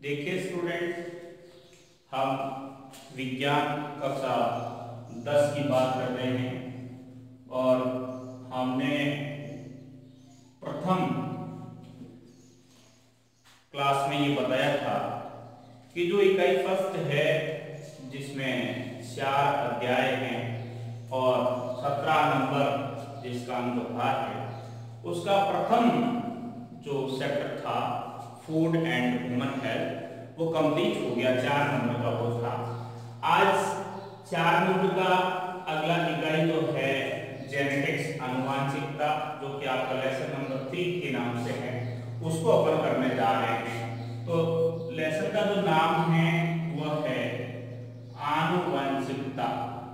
देखिए स्टूडेंट, हम विज्ञान कक्षा 10 की बात कर रहे हैं और हमने प्रथम क्लास में ये बताया था कि जो इकाई फर्स्ट है जिसमें 4 अध्याय हैं और 17 नंबर जिसका अंकभार है, उसका प्रथम जो चैप्टर था फूड एंड ह्यूमन हेल्थ वो कंप्लीट हो गया। 4 नंबर का वो था। आज 4 नंबर का अगला इकाई जो है जेनेटिक्स आनुवांशिकता, जो कि आपका लेसन नंबर 3 के नाम से है, उसको अपन करने जा रहे हैं। तो लेसन का जो नाम है वह है आनुवंशिकता।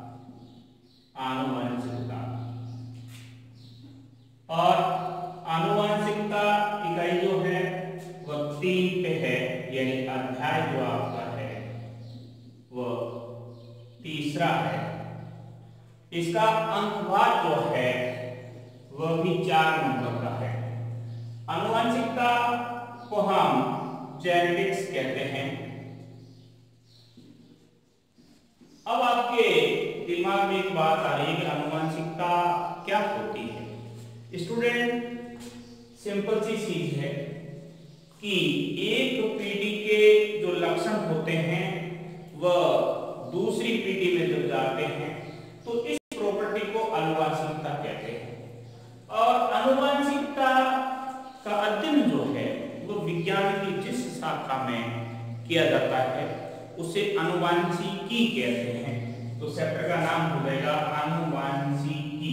आनुवंशिकता और आनुवंशिकता इकाई जो है वह 3 पे है, यानी अध्याय जो आपका है वह तीसरा है। इसका अंकभार जो है वह भी 4 नंबर का है। आनुवंशिकता को हम जेनेटिक्स कहते हैं। अब आपके दिमाग में एक बात आ रही है कि आनुवंशिकता क्या होती है। स्टूडेंट, सिंपल सी चीज है कि एक पीढ़ी के जो लक्षण होते हैं वह दूसरी पीढ़ी में जब जाते हैं तो इस प्रॉपर्टी को आनुवंशिकता कहते हैं। और आनुवंशिकता का अध्ययन जो है वो विज्ञान की जिस शाखा में किया जाता है उसे आनुवंशिकी कहते हैं। तो चैप्टर का नाम हो जाएगा आनुवंशिकी।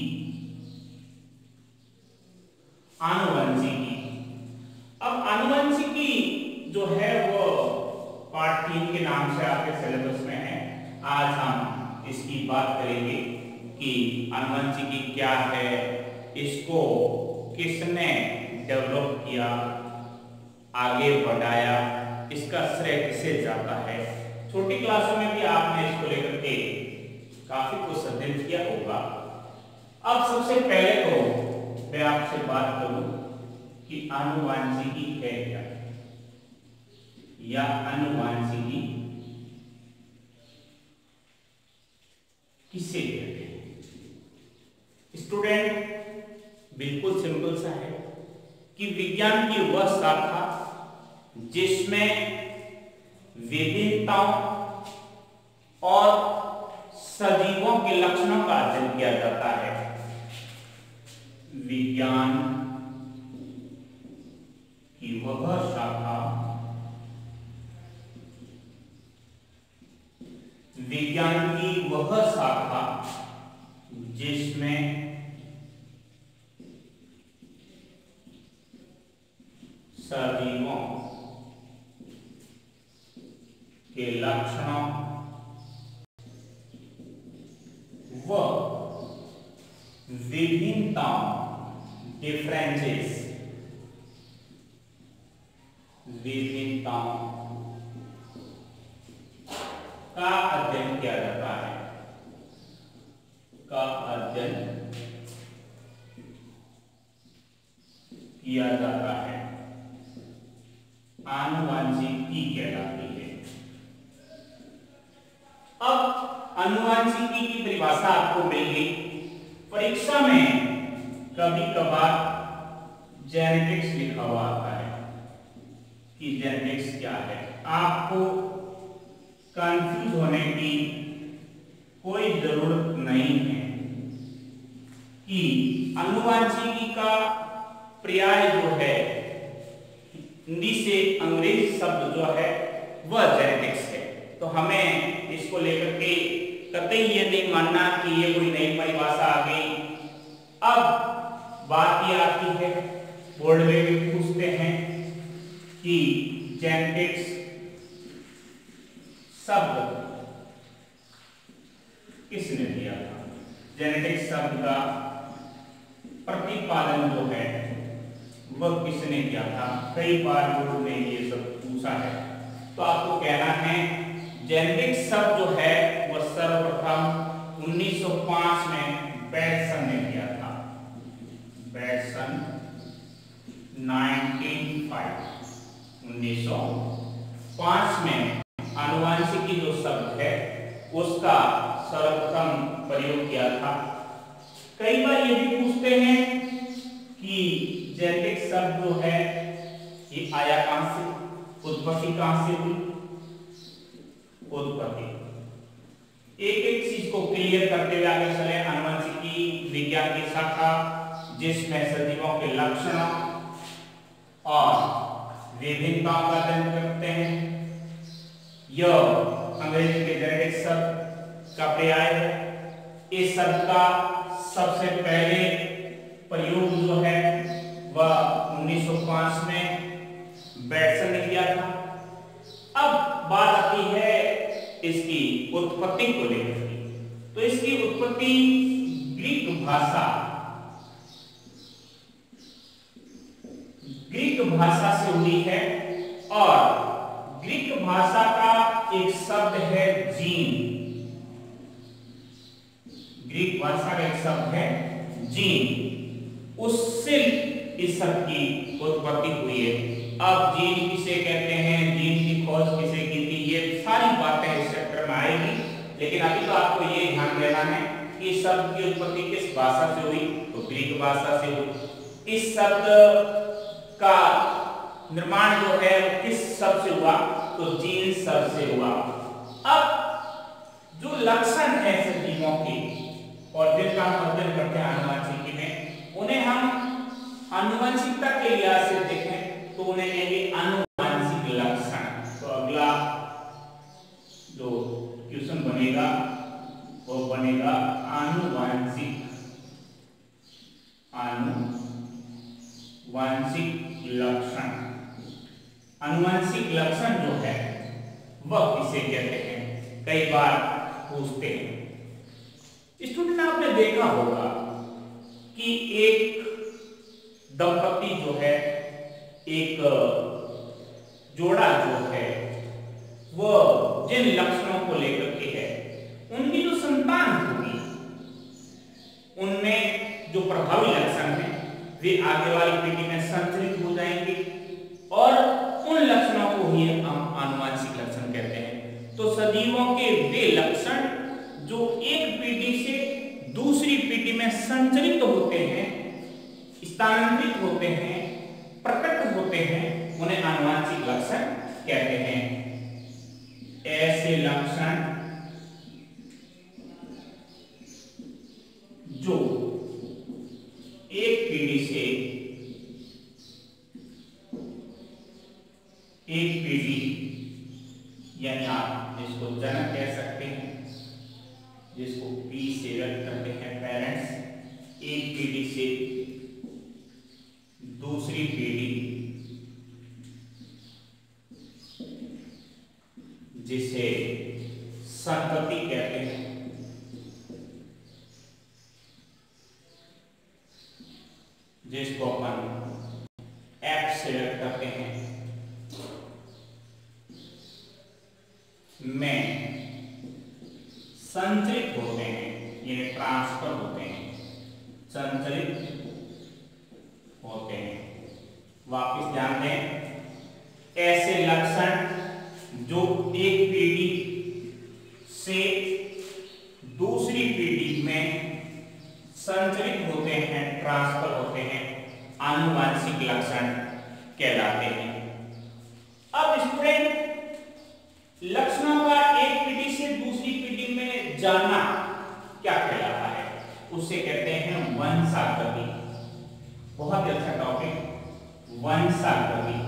आनुवंशिकी। अब आनुवंशिकी जो है वो पार्ट 3 के नाम से आपके सिलेबस में है। आज हम इसकी बात करेंगे कि आनुवंशिकी क्या है, इसको किसने डेवलप किया, आगे बढ़ाया, इसका श्रेय किसे जाता है। छोटी क्लासों में भी आपने इसको लेकर के काफी कुछ अध्ययन किया होगा। अब सबसे पहले तो मैं आपसे बात करूं कि आनुवंशिकी है क्या, या आनुवंशिकी किसे कहते हैं। स्टूडेंट, बिल्कुल सिंपल सा है कि विज्ञान की वह शाखा जिसमें विभिन्नताओं और सजीवों के लक्षणों का अध्ययन किया जाता है। विज्ञान की वह शाखा, विज्ञान की वह शाखा जिसमें सजीवों के लक्षणों व विभिन्नताओं, डिफरेंसेस, विभिन्नताओं का अध्ययन किया जाता है। का अध्ययन किया जाता है, आनुवंशिकी कहलाती है। अब आनुवंशिकी की परिभाषा आपको मिल गई। परीक्षा में कभी कभार जेनेटिक्स लिखा हुआ आता है कि जेनेटिक्स क्या है। आपको कंफ्यूज होने की कोई जरूरत नहीं है कि आनुवंशिकी का पर्याय जो है हिंदी से अंग्रेजी शब्द जो है वह जेनेटिक्स है। तो हमें इसको लेकर के कतई ये नहीं मानना कि ये कोई नई परिभाषा आ गई। अब बात ये आती है, बोर्ड में भी पूछते हैं कि जेनेटिक्स शब्द किसने दिया था। जेनेटिक्स शब्द का प्रतिपादन जो है वह किसने किया था। कई बार बोर्ड ने ये सब पूछा है, तो आपको कहना है जेनेटिक्स शब्द जो है वह सर्वप्रथम 1905 में बैटसन ने किया था। बैटसन 1905 5 में आनुवांशिकी जो शब्द है उसका सर्वप्रथम प्रयोग किया था। कई बार ये भी पूछते हैं कि जेनेटिक शब्द जो है ये आया कहां से, उत्पत्ति कहां से हुई। उत्पत्ति एक एक चीज को क्लियर करते हुए आगे चले। आनुवंशिकी विज्ञान की शाखा जिसमें सजीवों के लक्षणों और विभिन्नताओं का अध्ययन करते हैं। यह अंग्रेजी के जेनेटिक शब्द का पर्याय है। इस शब्द का सबसे पहले प्रयोग जो है वह 1905 में बैटसन ने किया था। अब बात आती है इसकी उत्पत्ति को लेकर के। तो इसकी उत्पत्ति ग्रीक भाषा से हुई है और ग्रीक भाषा का एक शब्द है जीन। ग्रीक भाषा का एक शब्द है जीन, उससे इस शब्द की उत्पत्ति हुई है। अब जीन किसे कहते हैं, जीन की खोज किसे की थी, ये सारी बातें इस चैप्टर में आएगी। लेकिन अभी तो आपको ये ध्यान देना है कि इस शब्द की उत्पत्ति किस भाषा से हुई, तो ग्रीक भाषा से हुई। इस शब्द का निर्माण जो है वो किस शब्द से हुआ, तो जीन शब्द से हुआ। अब जो लक्षण है सजीवों के और जिनका हम अध्ययन करते हैं आनुवंशिकी में, उन्हें हम आनुवंशिकता के लिहाज से देखें तो उन्हें कहेंगे आनुवंशिक लक्षण। तो अगला जो क्वेश्चन बनेगा वो बनेगा आनुवंशिक लक्षण। आनुवंशिक लक्षण जो है वह किसे कहते हैं, कई बार पूछते हैं। स्टूडेंट आपने देखा होगा कि एक दंपति जो है, एक जोड़ा जो है, वह जिन लक्षणों को लेकर के है, उनकी जो संतान होगी उनमें जो प्रभावी लक्षण है वे आगे वाली पीढ़ी में संचरित हो जाएंगे और उन लक्षणों को ही हम आनुवंशिक लक्षण कहते हैं। तो सजीवों के वे लक्षण जो एक पीढ़ी से दूसरी पीढ़ी में संचरित होते हैं, स्थानांतरित होते हैं, प्रकट होते हैं, उन्हें आनुवंशिक लक्षण कहते हैं। ऐसे लक्षण जो एक पीढ़ी से एक पीढ़ी, यानी आप जिसको जनक कह सकते हैं, जिसको पी से व्यक्त करते हैं पेरेंट्स, एक पीढ़ी से दूसरी पीढ़ी, जिसे संतति कहते हैं, जिसको अपन एफ से व्यक्त करते हैं, में संचरित होते हैं, ये ट्रांसफर होते हैं, संचरित होते हैं। वापस ध्यान दें, ऐसे लक्षण जो एक पीढ़ी से दूसरी पीढ़ी में संचरित होते हैं, ट्रांसफर होते हैं, आनुवंशिक लक्षण कहलाते हैं। अब स्टूडेंट, लक्षणों का एक पीढ़ी से दूसरी पीढ़ी में जाना क्या कहलाता है, उसे कहते हैं वंशागति। बहुत ही अच्छा टॉपिक, वंशागति,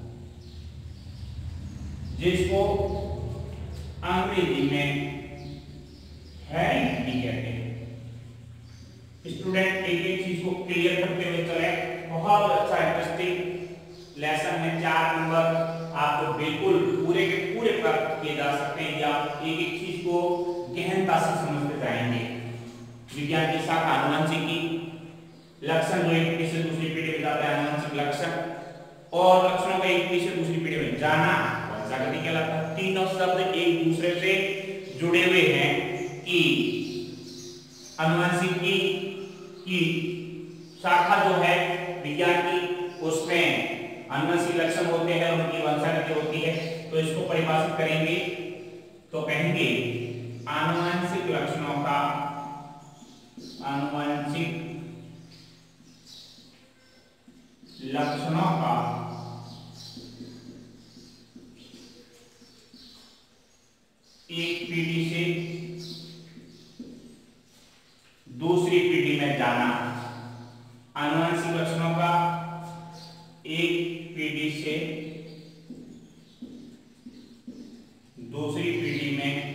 जिसको अंग्रेजी में हेरिडिटी कहते हैं। स्टूडेंट एक एक चीज को क्लियर करते हुए चले। बहुत अच्छा इंटरेस्टिंग लेसन है, 4 नंबर आपको बिल्कुल पूरे के पूरे प्राप्त किए जा सकते हैं, या एक एक चीज को गहनता से समझते जाएंगे। विज्ञान की शाखा आनुवंशिकी, लक्षण जो एक पीढ़ी से दूसरी पीढ़ी में जाता है आनुवंशिक लक्षण, और लक्षणों का एक पीढ़ी से दूसरी पीढ़ी में जाना वंशागति कहलाता है। तीनों शब्द एक दूसरे से जुड़े हुए हैं कि आनुवंशिकी की शाखा जो है विज्ञान की, उसमें आनुवंशिक लक्षण होते हैं, उनकी वंशागति होती है। तो इसको परिभाषित करेंगे तो कहेंगे आनुवंशिक लक्षणों का एक पीढ़ी से दूसरी पीढ़ी में जाना। आनुवंशिक लक्षणों का एक पीढ़ी से दूसरी पीढ़ी में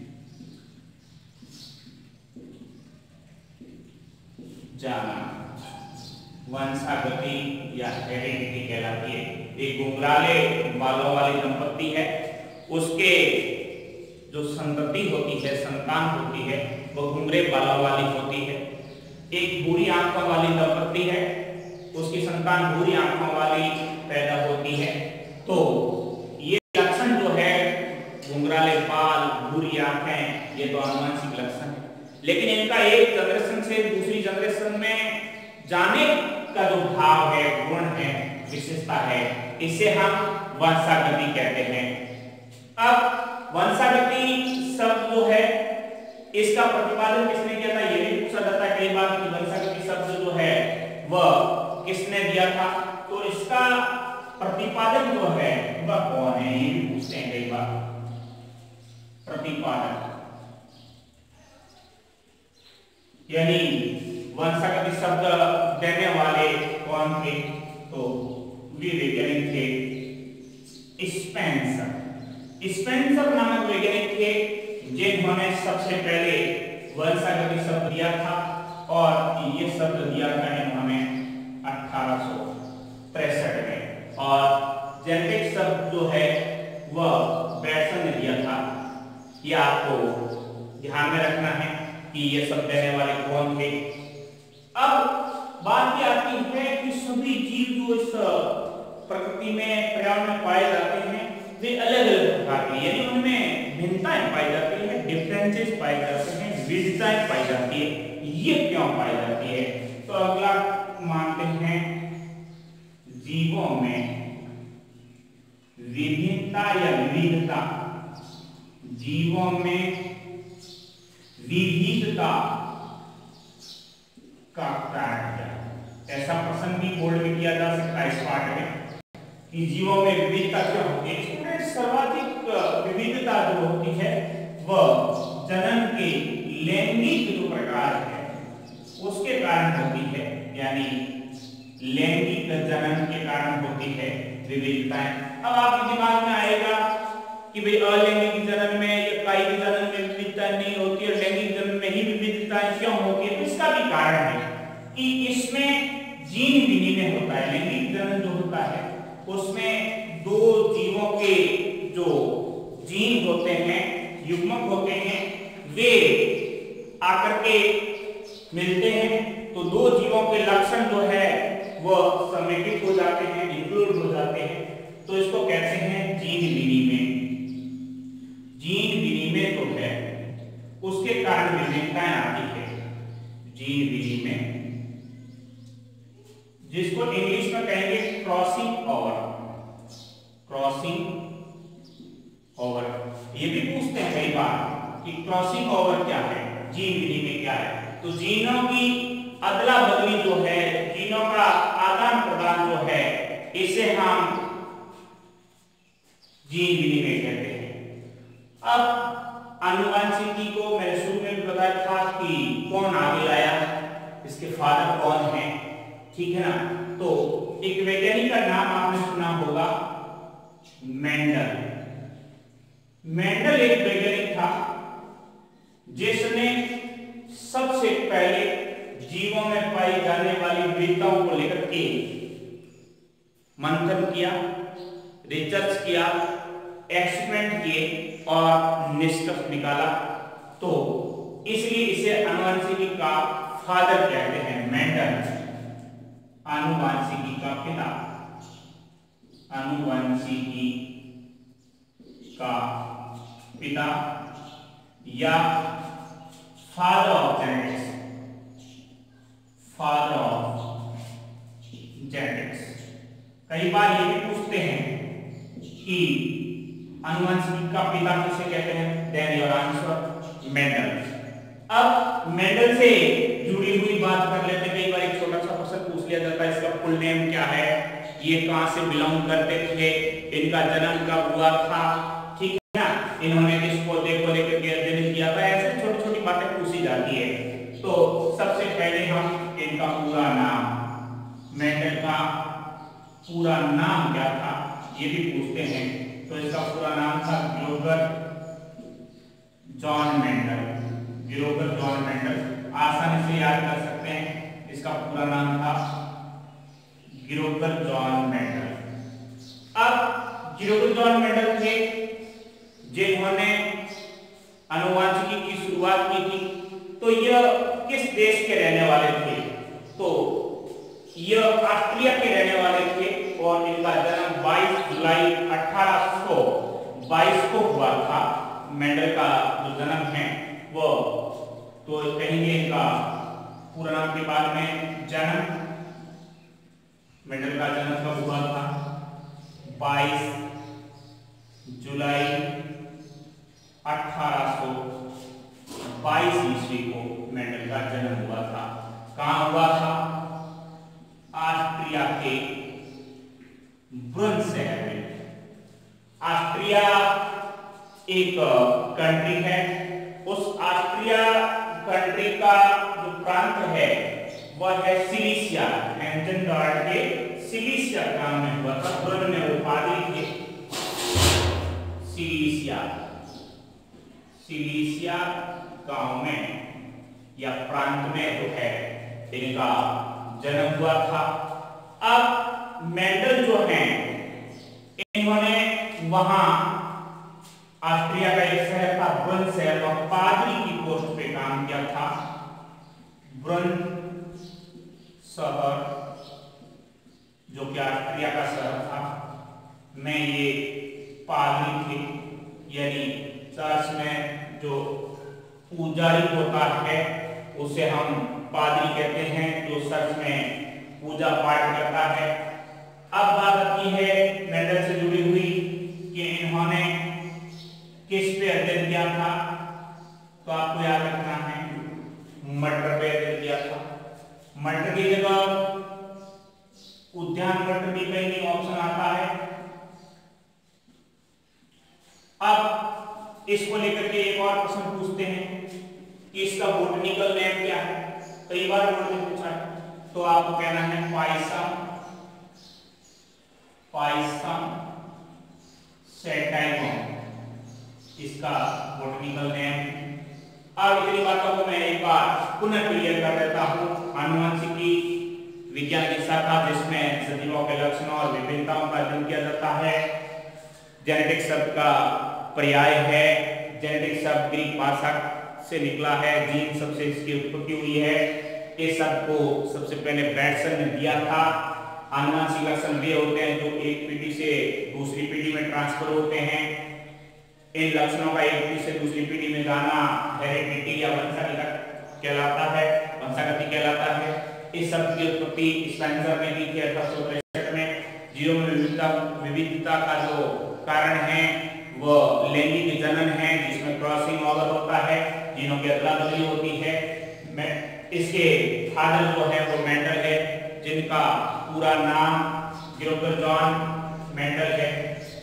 जाना वंशागति या हेरिडिटी कहलाती है। एक घुंघराले बालों वाली दंपत्ति है, उसके जो संतति होती है, संतान होती है, वो घुंघरे बालों वाली होती है। एक भूरी आंखों वाली दंपत्ति है, उसकी संतान भूरी आंखों वाली पैदा होती है। तो ये लक्षण जो है घुंघराले बाल, भूरी आंखें, ये तो आनुवंशिक लक्षण है। लेकिन इनका एक जनरेशन से दूसरी जनरेशन में जाने का जो भाव है, गुण है, विशेषता है, इसे हम वंशागति कहते हैं। अब वंशागति शब्द जो है इसका प्रतिपादन किसने किया था, यह भी पूछा जाता है कई बार कि वंशागति शब्द जो है वह किसने दिया था। तो इसका प्रतिपादन जो है वह कौन है, ये भी पूछते हैं कई बार। प्रतिपादक यानी वंशागति शब्द देने वाले कौन थे, तो वे वैज्ञानिक थे स्पेंसर। स्पेंसर नामक वैज्ञानिक थे जिन्होंने सबसे पहले वंशागति शब्द दिया था, और ये शब्द दिया था इन्होंने 1863 में। और जेनेटिक शब्द जो है वह बैटसन ने दिया था। ये आपको ध्यान में रखना है कि ये सब देने वाले कौन थे। अब बात ये आती है कि सभी जीव जो इस प्रकृति में, पर्यावरण में पाए जाते हैं, वे अलग अलग प्रकार के, यानी उनमें भिन्नताएं पाई जाती है, डिफरेंसेस पाए जाते हैं, विविधताएं पाई जाती है। ये क्यों पाई जाती है, तो अगला मानते हैं जीवों में विभिन्नता या विविधता, जीवों में विविधता का कारण क्या है। ऐसा प्रश्न भी बोर्ड में किया जा सकता है इस पाठ में कि जीवों में विविधता क्यों होती है। इसमें सर्वाधिक विविधता जो होती है वह जन्म के लैंगिक जो प्रकार है उसके कारण होती है, यानी लैंगिक जन्म के कारण होती है विविधताएं। अब आपके दिमाग में आएगा कि भाई अलैंगिक जन्म में या कायिक जन्म में विविधता नहीं होती है, लैंगिक जन्म में ही विविधताएं क्यों होती है। तो इसका भी कारण है कि इसमें जीन विनिमय होता है। लैंगिक जन्म जो होता है उसमें दो जीवों के जो जीन होते हैं, युग्मक होते हैं, वे आकर के मिलते हैं, तो दो जीवों के लक्षण जो है वो समेकित हो जाते हैं, इंक्लूड हो जाते हैं। तो इसको कहते हैं जीन विनिमय। जीन विनिमय जो है उसके कारण विविधताएं आती है। जीन विनिमय जिसको इंग्लिश में कहेंगे क्रॉसिंग ओवर। क्रॉसिंग ओवर ये भी पूछते हैं कई बार कि क्रॉसिंग ओवर क्या है, जीन विनिमय क्या है। तो जीनों की अदला बदली जो है, जीनों का आदान प्रदान जो है, इसे हम जीन विनिमय कहते हैं। अब आनुवंशिकी को मैंने शुरू में भी बताया था कि कौन आगे लाया, इसके फादर कौन है, ठीक है ना। तो एक वैज्ञानिक का नाम आपने सुना होगा, मेंडल। मेंडल एक वैज्ञानिक था जिसने सबसे पहले जीवों में पाई जाने वाली विविधताओं को लेकर के मंथन किया, रिसर्च किया, एक्सपेरिमेंट किए और निष्कर्ष निकाला। तो इसलिए इसे आनुवंशिकी का फादर कहते हैं, मेंडल। आनुवंशिकी का पिता, आनुवंशिकी का पिता या father of genetics, father of genetics. कई बार ये भी पूछते हैं कि आनुवंशिकी का पिता किसे कहते हैं? Then your answer Mendel. अब मेंडल से जुड़ी हुई बात कर लेते हैं। कई बार एक छोटा सा क्वेश्चन पूछ लिया जाता है, इसका फुल नेम क्या है, ये कहां से बिलोंग करते थे, इनका जन्म कब हुआ था, ठीक है ना, इन्होंने किस पौधे को लेकर के अध्ययन किया था, ऐसे छोटी छोटी बातें पूछी जाती है। तो सबसे पहले हम इनका पूरा नाम, मेंडल का पूरा नाम क्या था ये भी पूछते हैं। तो इसका पूरा नाम था Gregor John Mendel. Gregor John Mendel आसानी से याद कर सकते हैं, इसका पूरा नाम था ग्रोगर जॉन मेंडल। अब ग्रोगर जॉन मेंडल थे जिन्होंने आनुवंशिकी की शुरुआत की थी। तो यह किस देश के रहने वाले थे? तो यह ऑस्ट्रिया के रहने वाले थे और इनका जन्म 22 जुलाई 1822 को हुआ था। मेंडल का जो जन्म है वो तो कहेंगे इनका पूरा नाम के बाद में जन्म, मेंडल का जन्म कब हुआ था? 22 जुलाई 1822 ईस्वी को मेंडल का जन्म हुआ था। कहां हुआ था? ऑस्ट्रिया के ब्रुन शहर में। ऑस्ट्रिया एक कंट्री है, उस ऑस्ट्रिया कंट्री का जो प्रांत है वह है सिलीसिया। हेंजेनडार्ट के सिलीसिया गांव में हुआ था। ब्रुन में वो पादरी थे। सिलीसिया गांव में या प्रांत में जो है इनका जन्म हुआ था। अब मेंडल जो हैं इन्होंने वहां ऑस्ट्रिया का एक शहर था ब्रुन शहर, वह पादरी की पोस्ट पे काम किया था। ब्रुन शहर जो कि ऑस्ट्रिया का शहर था में ये पादरी थे, यानी चर्च में जो पुजारी होता है उसे हम पादरी कहते हैं, जो चर्च में पूजा पाठ करता है। अब बात आती है मेंडल से जुड़ी हुई कि इन्होंने किस पे अध्ययन किया था? तो आपको याद रखना है मटर पे अध्ययन किया था। मटर की जगह उद्यान मटर भी कहीं ऑप्शन आता है। अब इसको लेकर के एक और प्रश्न पूछते हैं कि इसका बोटनिकल नेम क्या है? कई बार बोर्ड में पूछा है, तो आपको कहना है पायसम सैटाइवम, इसका बोटनिकल नेम। अब इतनी बातों को मैं एक बार पुनः क्लियर कर देता हूं। आनुवंशिकी विज्ञान की शाखा जिसमें सजीवों के लक्षणों और विभिन्नताओं का अध्ययन किया जाता है। जेनेटिक शब्द का पर्याय है। जेनेटिक शब्द ग्रीक भाषा से निकला है। जीन शब्द से इसकी उत्पत्ति हुई है। इस शब्द को सबसे पहले बैटसन ने दिया था। आनुवंशिक लक्षण वे होते हैं जो एक पीढ़ी से दूसरी पीढ़ी में ट्रांसफर होते हैं। इन लक्षणों का एक पीढ़ी से दूसरी पीढ़ी में जाना हेरिडिटी या वंशागत कहलाता है। इस शब्द की उत्पत्ति स्पेंसर ने की थी 1863 में। जीनों में विविधता का जो कारण है वो लैंगिक जनन है, जिसमें क्रॉसिंग ओवर होता है, जीनों की अदला बदली होती है। इसके फादर जो है वो मेंडल है, जिनका पूरा नाम ग्रोगर जॉन मेंडल है।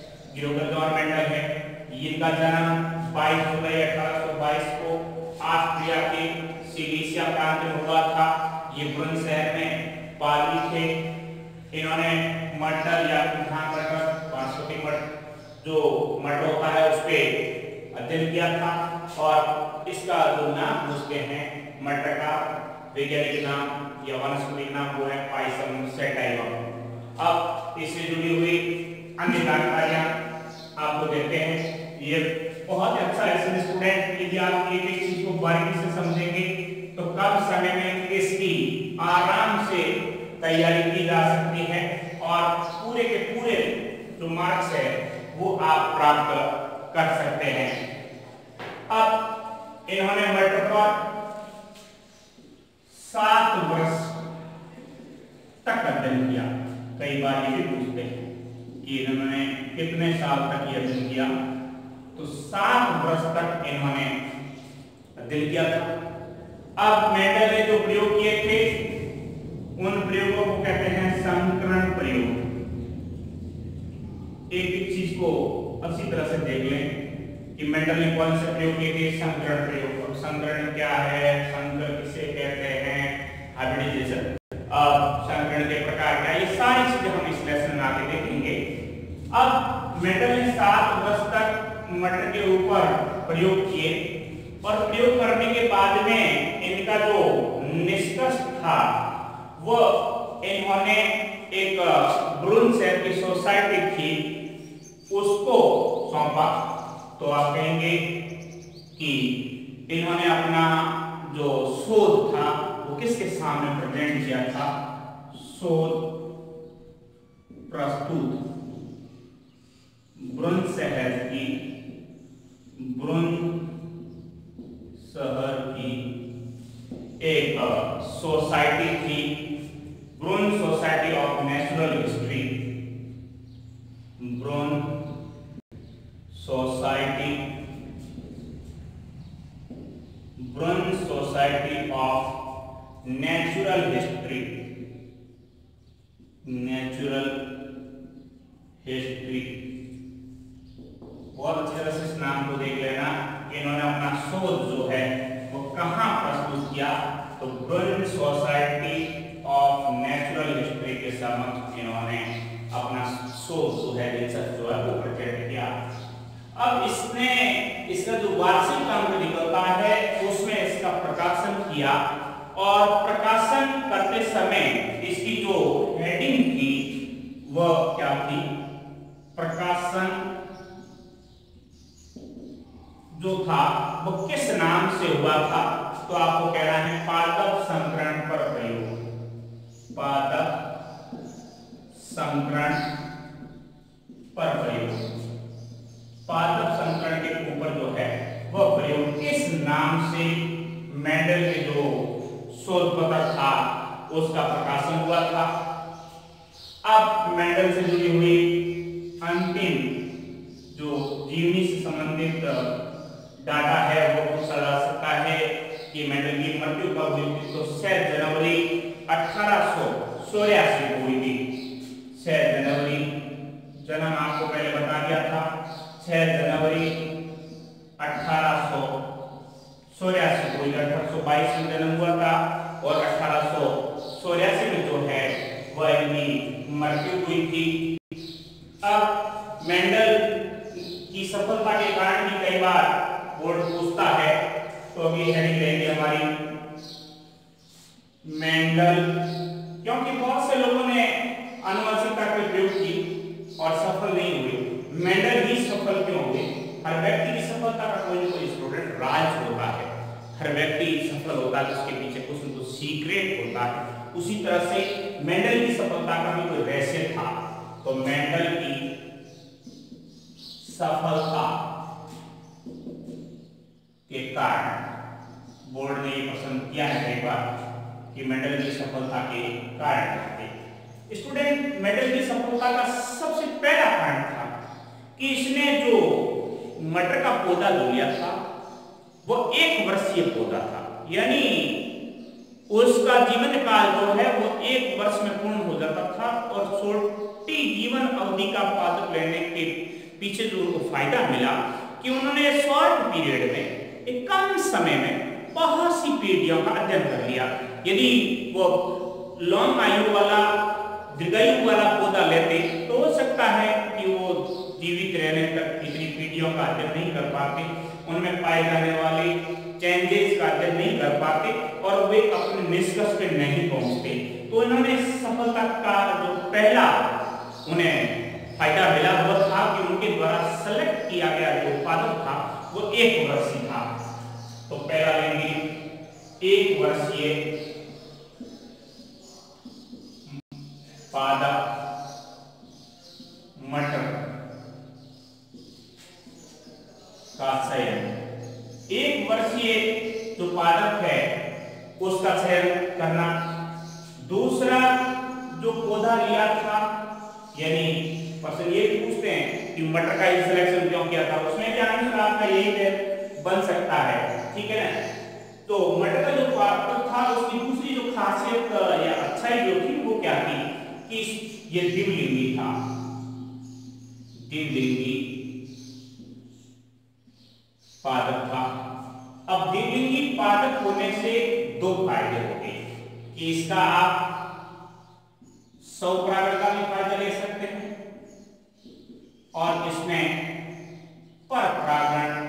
इनका जन्म 22 जुलाई 1822 को ऑस्ट्रिया के सिलीसिया प्रांत में हुआ था। ये ब्रुन शहर में पादरी थे। इन्होंने मटर या धान मटर, बासमती मटर जो मटर होता है उस पे अध्ययन किया था और इसका जो नाम पूछते हैं मटर का वैज्ञानिक नाम या वनस्पतिक नाम वो है पायसम सैटाइवम। अब इससे जुड़ी हुई अन्य जानकारियां आपको देते हैं। ये बहुत अच्छा लेसन स्टूडेंट, यदि आप एक एक चीज को बारीकी से समझेंगे तो कम समय में इसकी आराम से तैयारी की जा सकती है और पूरे के पूरे जो मार्क्स है वो आप प्राप्त कर सकते हैं। अब इन्होंने मटर पर 7 वर्ष तक अध्ययन किया। कई बार ये भी पूछते हैं कि इन्होंने कितने साल तक ये अध्ययन किया, तो 7 वर्ष तक इन्होंने अध्ययन किया था। अब मेंडल ने जो प्रयोग किए थे उन प्रयोगों को कहते हैं संकरण प्रयोग। एक एक चीज को अच्छी तरह से देख लें कि मेंडल ने कौन से प्रयोग किए थे। संकरण प्रयोग। अब संकरण क्या है, संकर किसे कहते हैं, हाइब्रिडाइजेशन। अब संकरण के प्रकार क्या, ये सारी चीजें हम इस लेसन में आगे देखेंगे। अब मेंडल ने 7 वर्ष तक मटर के ऊपर प्रयोग किए और प्रयोग करने के बाद में इनका जो निष्कर्ष था वो इन्होंने एक ब्रून शहर की सोसाइटी थी उसको सौंपा। तो आप कहेंगे कि इन्होंने अपना जो शोध था वो किसके सामने प्रेजेंट किया था, शोध प्रस्तुत ब्रून शहर की एक सोसाइटी थी, Brunn society of natural history, Brunn society of natural history, बहुत अच्छी तरह से इस नाम को देख लेना। इन्होंने अपना शोध जो है वो कहां प्रस्तुत किया, तो Brunn society of natural history के समक्ष इन्होंने अपना शोध जो है रिसर्च जो है वो प्रेजेंट किया। अब इसने इसका जो वार्षिक अंक निकलता है उसमें इसका प्रकाशन किया और प्रकाशन करते समय इसकी जो हेडिंग थी वह क्या थी, प्रकाशन जो था वो किस नाम से हुआ था, तो आपको कहना है पादप संकरण पर प्रयोग। पादप संकरण पर प्रयोग, पादप संकरण के ऊपर जो है वह प्रयोग किस नाम से मेंडल के जो शोध पत्र था उसका प्रकाशन हुआ था। अब मेंडल से जुड़ी हुई अंतिम जो जीवनी से संबंधित डाटा है वो पूछा जा सकता है कि मेंडल की मृत्यु कब हुई थी, तो 6 जनवरी 1884 को हुई थी। 6 जनवरी, जन्म आपको पहले बता दिया था, 6 जनवरी 1884 को हुई। 1822 में जन्म हुआ था और 1884 में जो है वह इनकी मृत्यु हुई थी। अब मेंडल की सफलता के कारण भी कई बार बोर्ड पूछता है, तो अभी हेडिंग रहेगी हमारी मेंडल, क्योंकि बहुत से लोगों ने आनुवंशिकता के प्रयोग की और सफल नहीं हुए। मेंडल ही सफल क्यों हुए? हर व्यक्ति की सफलता का कोई ना कोई स्टूडेंट राज होता है, हर व्यक्ति सफल होता है उसके पीछे कुछ न कुछ सीक्रेट होता है। उसी तरह से मेंडल की सफलता का भी कोई रहस्य था। तो मेंडल की सफलता के कारण बोर्ड ने ये पसंद किया है कई बार कि मेंडल की सफलता के कारण थे। स्टूडेंट, मेंडल की सफलता का सबसे पहला कारण था कि इसने जो मटर का पौधा जो लिया था वो 1 वर्षीय पौधा था, यानी उसका जीवन काल जो है वो 1 वर्ष में पूर्ण हो जाता था। और छोटी जीवन अवधि का पादप लेने के पीछे जो उनको फायदा मिला कि उन्होंने शॉर्ट पीरियड में, एक कम समय में बहुत सी पीढ़ियों का अध्ययन कर लिया। यदि वो लॉन्ग आयु वाला, दीर्घायु वाला पौधा लेते तो हो सकता है कि वो जीवित रहने तक इतनी पीढ़ियों का अध्ययन नहीं कर पाते, उनमें पाए जाने वाले चेंजेस का अध्ययन नहीं कर पाते और वे अपने निष्कर्ष पे नहीं पहुंचते। तो इन्होंने सफलता का जो पहला उन्हें फायदा मिला वो था कि उनके द्वारा सेलेक्ट किया गया जो पादप था वो 1 वर्षीय था। तो पहला लेंगे 1 वर्षीय पादप मटर का चयन। 1 वर्षीय जो पादप है उसका चयन करना। दूसरा जो पौधा लिया था यानी क्वेश्चन ये भी पूछते हैं कि मटर का ही सिलेक्शन क्यों किया था, उसमें भी आंसर आपका यही बन सकता है, ठीक है ना। तो मटर का जो पात्र था उसकी दूसरी जो खासियत या अच्छाई जो थी वो क्या थी कि ये द्विलिंगी था, द्विलिंगी पादप था। अब द्विलिंगी पादप होने से दो फायदे हो गए कि इसका आप स्वपरागण का भी फायदा ले सकते हैं और इसमें परपरागण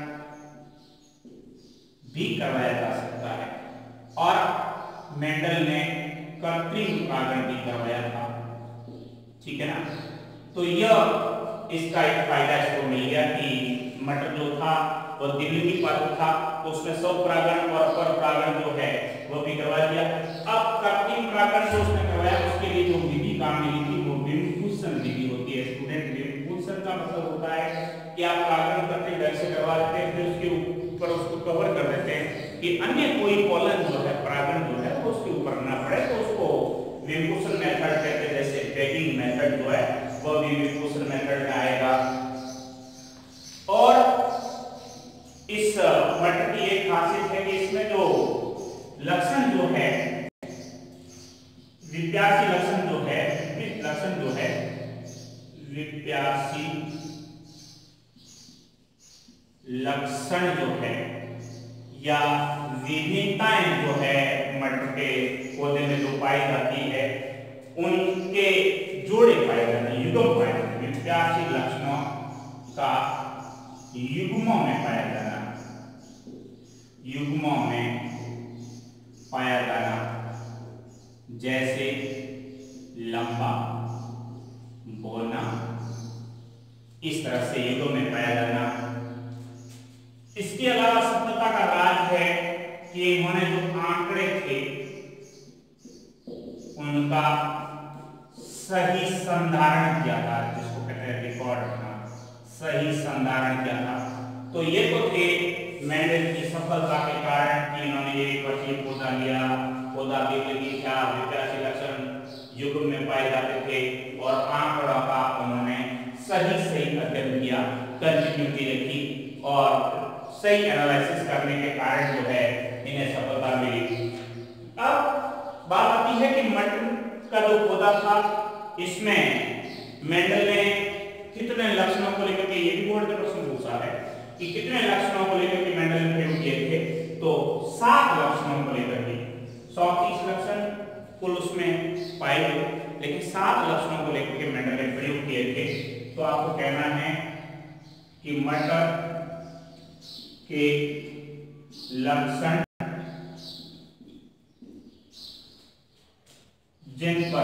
भी करवाया जा सकता है, और मेंडल ने कृत्रिम परागण भी करवाया था, ठीक है ना। तो यह इसका एक फायदा इसको मिल गया कि मटर जो था वो द्विलिंगी पादप था, तो उसमें स्वपरागण और परपरागण जो है वो भी करवा दिया। अब कृत्रिम परागण जो उसने करवाया उसके लिए जो विधि काम मिली थी वो विमकुशन विधि होती है। स्टूडेंट, विमकुशन का मतलब होता है कि आप परागण करते ढंग से करवा देते हैं, फिर उसके ऊपर उसको कवर कर देते हैं कि अन्य कोई पॉलन जो है, परागण जो है वो उसके ऊपर ना पड़े, तो उसको विमकुशन मेथड कहते हैं। जैसे बैगिंग मेथड जो है वो भी विमकुशन मेथड में आएगा। और इस मटर की एक खासियत है कि इसमें जो लक्षण जो है, विप्यासी लक्षण जो है, लक्षण जो है विप्यासी लक्षण जो है या विभिन्नताएं जो है मटर के पौधे में जो पाई जाती है उनके जोड़े पाए जाते हैं, युग्म पाए जाते हैं। विप्यासी लक्षणों का युग्मों में पाया जाना, युग्मों में पाया जाना, जैसे लंबा, बोना, इस तरह से युग्म में पाया जाना। इसके अलावा सफलता का राज है कि इन्होंने जो आंकड़े थे उनका सही संधारण किया था, जिसको कहते हैं रिकॉर्ड रखना, सही संधारण किया था। तो ये तो थे मेंडल की सफलता के कारण कि इन्होंने ये वर्षीय पौधा लिया, पौधा द्विलिंगी था, विप्यासी लक्षण युग्म में पाए जाते थे और आंकड़ों का उन्होंने सही अध्ययन किया, कंटिन्यूटी रखी और सही एनालिसिस करने के कारण जो है इन्हें सफलता मिली। अब बात आती है कि मटर का जो पौधा था इसमें मेंडल ने कितने लक्षणों को लेकर के, ये भी बोर्ड का प्रश्न पूछा है कि कितने लक्षणों को लेकर के मेंडल ने प्रयोग किए थे, तो 7 लक्षणों को लेकर के। 130 लक्षण कुल उसमें पाए गए, लेकिन 7 लक्षणों को लेकर के मेंडल ने प्रयोग किए थे। तो आपको कहना है कि मटर के लक्षण जिन पर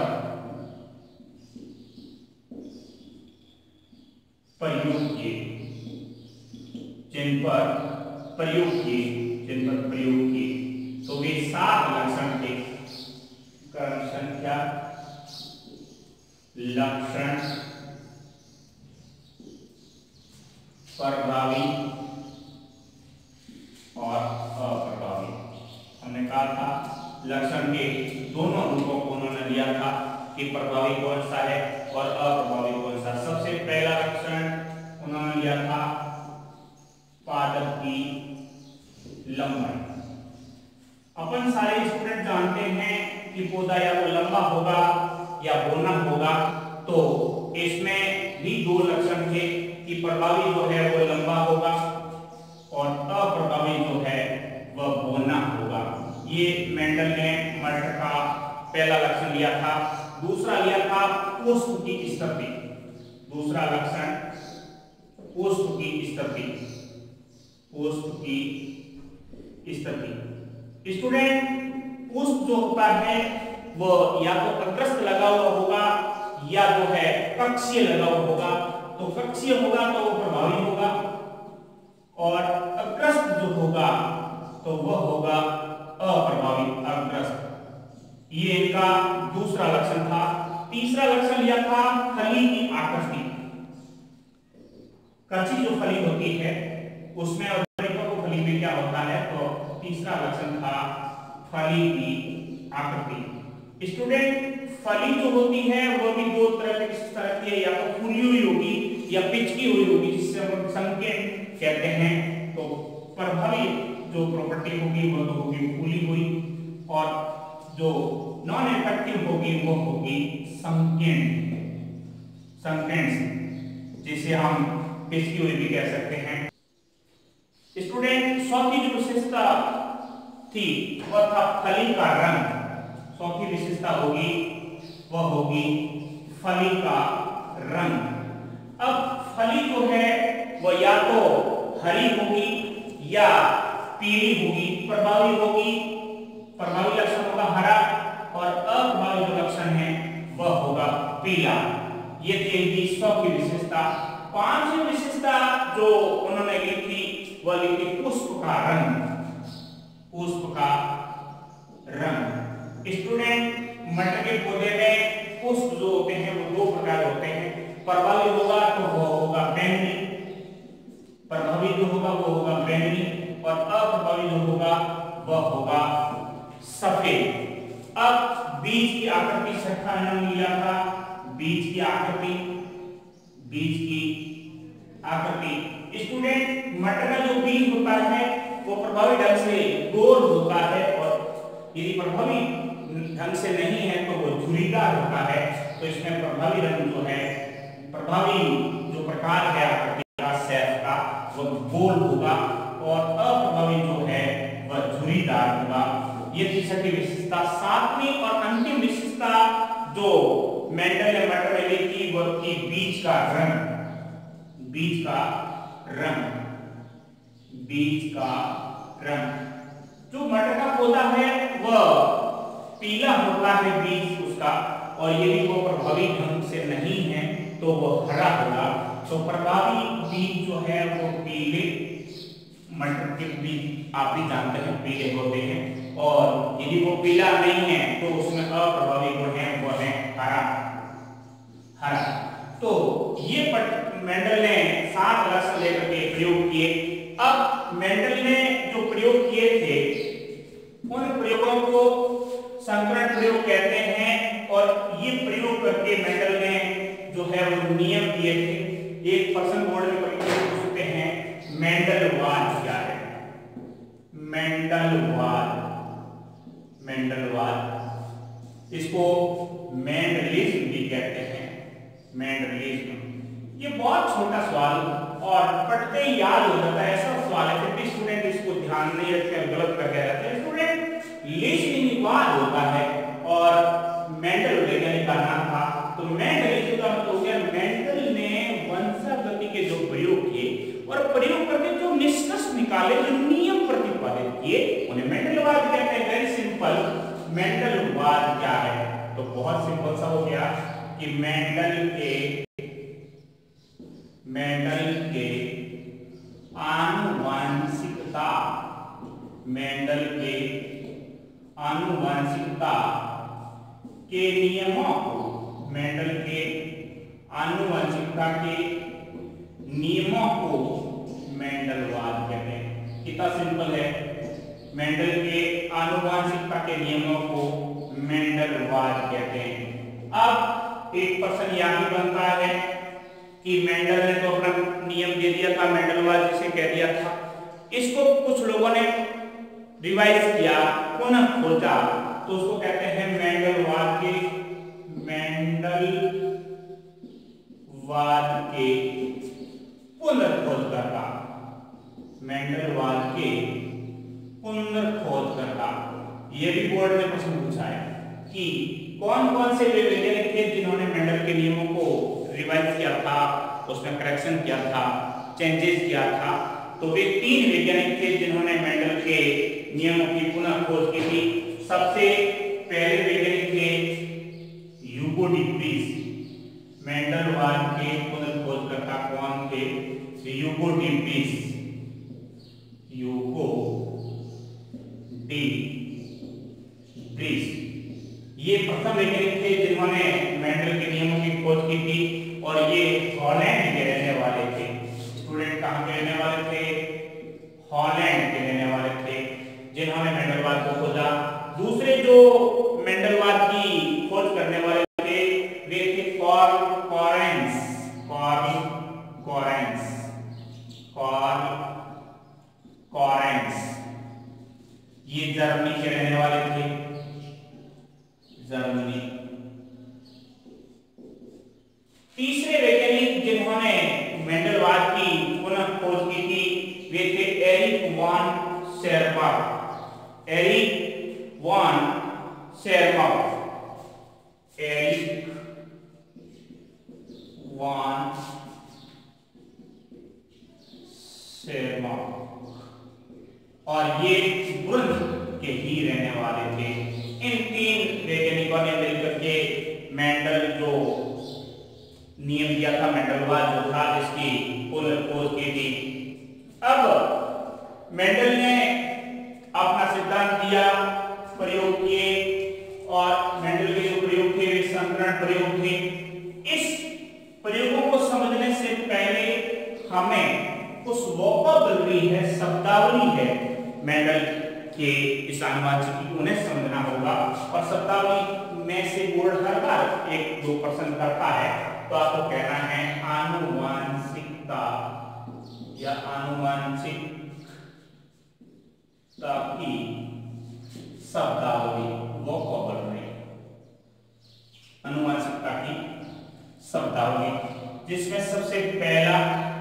प्रयोग किए, जिन पर प्रयोग किए तो वे 7 लक्षण थे। क्रम संख्या, लक्षण, प्रभावी और अप्रभावी। हमने कहा था लक्षण के दोनों रूपों को उन्होंने लिया था कि प्रभावी कौन सा है और अप्रभावी कौन सा। सबसे पहला लक्षण उन्होंने लिया था पादप की लंबाई। अपन सारे स्टूडेंट जानते हैं कि पौधा या तो लंबा होगा या बोना होगा, तो इसमें भी 2 लक्षण थे कि प्रभावी जो है वो लंबा होगा और अप्रभावी जो है वह बोना होगा। ये मेंडल ने मटर का पहला लक्षण लिया था। दूसरा लिया था पुष्प की स्थिति। दूसरा लक्षण पुष्प की स्थिति, पुष्प की स्थिति। स्टूडेंट, पुष्प जो होता है वो या तो अग्रस्त लगा हुआ होगा या जो है कक्षीय लगा हुआ होगा। तो कक्षीय होगा तो वो प्रभावी होगा और अग्रस्त जो होगा तो वह होगा अप्रभावी, अग्रस्त। ये इनका दूसरा लक्षण था। तीसरा लक्षण लिया था फली की आकृति। कच्ची जो फली होती है उसमें और परिपक्व फली में क्या होता है, तो तीसरा लक्षण था फली की आकृति। स्टूडेंट, फली जो होती है वो भी दो तरह की विशेषता रखती है, या तो फूली हुई होगी या पिचकी हुई होगी, जिससे हम संकेत कहते हैं। तो प्रभावी जो प्रॉपर्टी होगी वो तो होगी फूली हुई, और जो नॉन इफेक्टिव होगी वो होगी संकेत, जिसे हम पिचकी हुई भी कह सकते हैं। स्टूडेंट चौथी जो विशेषता थी वह था फली का रंग। चौथी विशेषता होगी वह होगी फली का रंग। अब फली जो है वह या तो हरी होगी या पीली होगी। प्रभावी लक्षण होगा हरा, और अप्रभावी जो लक्षण है वह होगा पीला। ये थी इनकी चौथी विशेषता। पांचवी विशेषता जो उन्होंने लिखी वह लिखी पुष्प का रंग। पुष्प का रंग। स्टूडेंट मटर के पौधे में पुष्प जो होते हैं वो दो प्रकार होते हैं। प्रभावी होगा तो वो होगा बैंगनी, प्रभावी जो होगा वो होगा बैंगनी, और अप्रभावी जो होगा वह होगा सफेद। अब बीज की आकृति छठा इन्होंने लिया था। बीज की आकृति स्टूडेंट मटर का जो बीज होता है वो प्रभावी ढंग से गोल होता है, और यदि प्रभावी ढंग से नहीं है तो वो झुर्रीदार होता है। तो इसमें प्रभावी रंग जो है, प्रभावी जो प्रकार है आकृति का सैफ का वो गोल होगा, और अप्रभावी जो है वह झुर्रीदार होगा। ये थी छठी विशेषता। सातवीं और अंतिम विशेषता जो मेंडल ने मटर में ली थी वह थी बीज का रंग। बीज का रंग। जो मटर का पौधा है वह पीला होता है बीज उसका, और यदि वो प्रभावी ढंग से नहीं है तो वह हरा होगा। तो प्रभावी बीज जो है वो पीले, मटर के बीज आप भी जानते हैं पीले होते हैं, और यदि वो पीला नहीं है तो उसमें अप्रभावी जो है वो है हरा। तो ये मेंडल ने 7 लक्षण लेकर के प्रयोग किए। अब मेंडल ने जो प्रयोग किए थे उन प्रयोगों को संकरण प्रयोग कहते हैं, और ये प्रयोग करके मेंडल ने जो है वो नियम दिए थे। एक पर्सन बोर्ड में परीक्षा पूछते हैं मेंडलवाद क्या है। मेंडलवाद इसको मेंडलिज्म भी कहते हैं। ये बहुत छोटा सवाल और पढ़ते ही याद हो जाता है, ऐसा सवाल है। फिर भी स्टूडेंट इसको ध्यान नहीं रखते, गलत करके रहते हैं। स्टूडेंट लिज्मवाद होता है, और मेंडल वैज्ञानिक का नाम था। तो मेंडलिज्म का मतलब हो गया मेंडल ने वंशागति के जो प्रयोग किए और प्रयोग करके जो निष्कर्ष निकाले, जो नियम प्रतिपादित किए, उन्हें मेंडलवाद कहते हैं। Very simple. मेंडलवाद क्या है? तो बहुत सिंपल सा हो गया कि मेंडल के आनुवंशिकता के नियमों को, मेंडल के आनुवंशिकता के नियमों को मेंडलवाद कहते हैं। कितना सिंपल है। मेंडल के आनुवंशिकता के नियमों को मेंडलवाद कहते हैं। अब एक प्रश्न यह भी बनता है कि मेंडल ने तो अपना नियम दे दिया था, मेंडलवाद जिसे कह दिया था, इसको कुछ लोगों ने रिवाइज किया, पुनः खोजा, तो उसको कहते हैं मेंडलवाद के पुनर्खोजकर्ता। मेंडलवाद के पुनर्खोजकर्ता। ये भी बोर्ड में प्रश्न पूछा है कि कौन कौन से वे वैज्ञानिक थे जिन्होंने मेंडल के नियमों को रिवाइज किया था, उसमें करेक्शन किया था, चेंजेस किया था। तो वे 3 वैज्ञानिक थे जिन्होंने मेंडल के नियमों की पुनः खोज की थी। सबसे पहले वैज्ञानिक थे यूगोडिप्पीस। मेंडलवाद के पुनर्खोजकर्ता कौन थे? यूगोडिप्पीस। ये प्रथम वैज्ञानिक थे जिन्होंने मेंडल के नियमों की खोज की थी, और ये हॉलैंड के रहने वाले थे। स्टूडेंट कहां के रहने वाले थे? हॉलैंड के रहने वाले थे, जिन्होंने मेंडलवाद को खोजा। दूसरे जो मेंडलवाद की खोज करने वाले खोज की थी वे थे Erich von Tschermak. Erich von Tschermak, Erich von Tschermak, और ये बुर्न के ही रहने वाले थे। इन तीन वैज्ञानिकों ने मिलकर के मेंडल जो नियम दिया था, मेंडलवाद जो था, इसकी पुनर्खोज की थी। अब मेंडल ने अपना सिद्धांत दिया, प्रयोग किए, और मेंडल के जो प्रयोग थे वे संकरण प्रयोग थे। इस प्रयोगों को समझने से पहले हमें उस वोकैबुलरी है, शब्दावली है मेंडल के इस आनुवंशिकी, उन्हें समझना होगा। और शब्दावली में से बोर्ड हर बार 1-2 प्रश्न करता है, तो आपको कहना है आनुवंशिकता या आनुवंशिकता की शब्दावली, वोकैबुलरी, आनुवंशिकता की शब्दावली, जिसमें सबसे पहला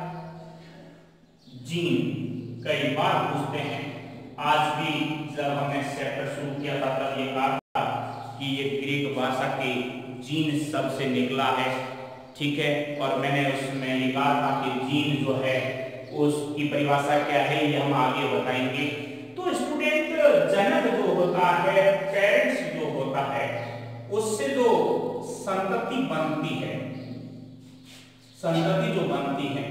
जीन। कई बार पूछते हैं, आज भी जब हमने चैप्टर शुरू किया था तब ये कहा था कि ये ग्रीक भाषा के जीन शब्द से निकला है, ठीक है। और मैंने उसमें ये कहा था कि जीन जो है उसकी परिभाषा क्या है ये हम आगे बताएंगे। तो स्टूडेंट, जनक जो होता है, पेरेंट्स जो होता है, उससे जो संतति बनती है, संतति जो बनती है,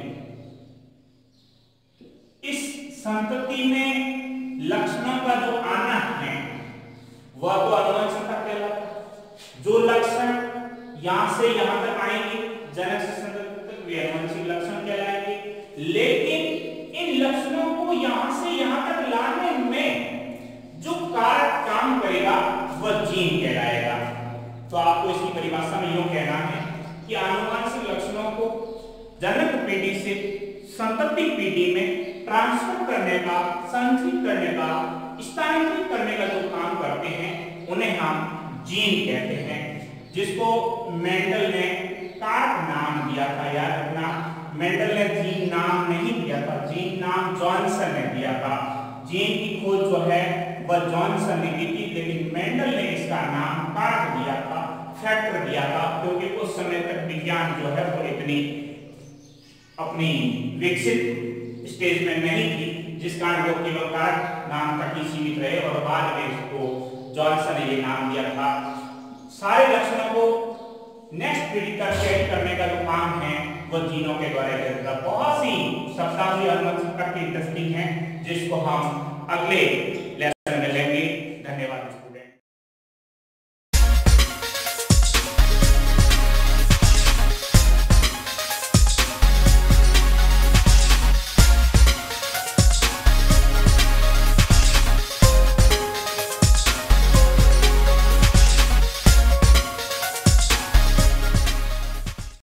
इस संतति में लक्षणों का जो आना है वह तो आनुवंशिकता कहलाता है। जो लक्षण यहां से यहां तक आएंगे, जनक से संतति तक, वे आनुवंशिक लक्षण कहलाएंगे। लेकिन इन लक्षणों को यहां से यहां तक लाने में जो कारक काम करेगा वह जीन कहलाएगा। तो आपको इसकी परिभाषा में यूं कहना है कि आनुवंशिक लक्षणों को जनक पीढ़ी से संतति पीढ़ी में ट्रांसफर करने का, संचित करने का, स्थानांतरित करने का जो काम करते हैं उन्हें हम जीन कहते हैं, जिसको मेंडल ने कारक नाम दिया था। याद रखना, मेंडल ने जीन नाम नहीं दिया था, जीन नाम जॉनसन ने दिया था। जीन की खोज जो है वह जॉनसन ने की थी, लेकिन मेंडल ने इसका नाम कारक दिया था, फैक्टर दिया था, क्योंकि उस समय तक विज्ञान जो है वो इतनी अपनी विकसित स्टेज में नहीं थी, जिस कारण वो केवल कारक नाम तक ही सीमित रहे, और बाद में इसको जॉनसन ने ये नाम दिया था। सारे लक्षणों को नेक्स्ट पीढ़ी तक कैरी करने का जो काम है वो जीनों के द्वारा किया जाता है। बहुत सी शब्दावली आनुवंशिकता की इंटरेस्टिंग है, जिसको हम अगले लेसन